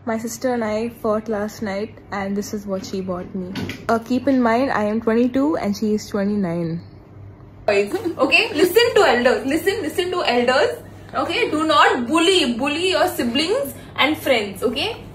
My sister and I fought last night and this is what she bought me. Keep in mind, I am 22 and she is 29. Okay, listen to elders. Listen to elders. Okay, do not bully your siblings and friends. Okay,